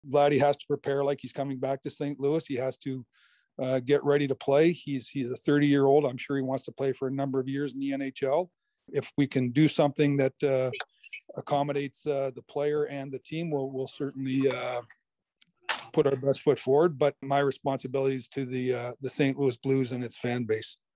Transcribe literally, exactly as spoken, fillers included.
Vladdy has to prepare like he's coming back to Saint Louis. He has to uh, get ready to play. He's he's a thirty-year-old. I'm sure he wants to play for a number of years in the N H L. If we can do something that uh, accommodates uh, the player and the team, we'll, we'll certainly uh, put our best foot forward. But my responsibility is to the uh, the Saint Louis Blues and its fan base.